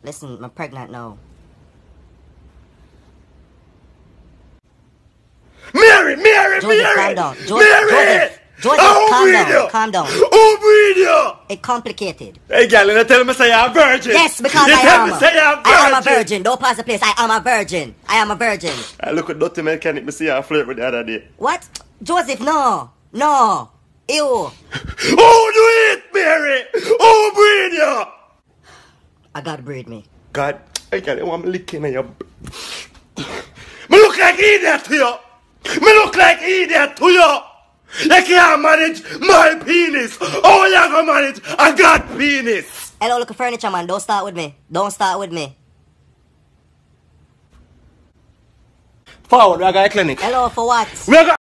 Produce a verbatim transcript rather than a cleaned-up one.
Listen, I'm pregnant now. Mary, Mary, Joseph, Mary! calm down. Joseph, Mary! Joseph, Joseph, I'll calm breed down, you. calm down. Who breed you? It's complicated. Hey, girl, you tell me say you're a virgin. Yes, because you I tell am. me say you're a virgin. I am a virgin. Don't pass the place. I am a virgin. I am a virgin. I look at dirty mechanic, me see you flirt with the other day. What? Joseph, no. No. Ew. Who do it, Mary? Who breed you? I gotta breed me. God, I can't want me licking in your... Me look like idiot to you. Me look like idiot to you. You can't manage my penis. Oh, you gonna manage a God penis. Hello, look at furniture, man. Don't start with me. Don't start with me. Forward, we are going to clinic. Hello, for what? We are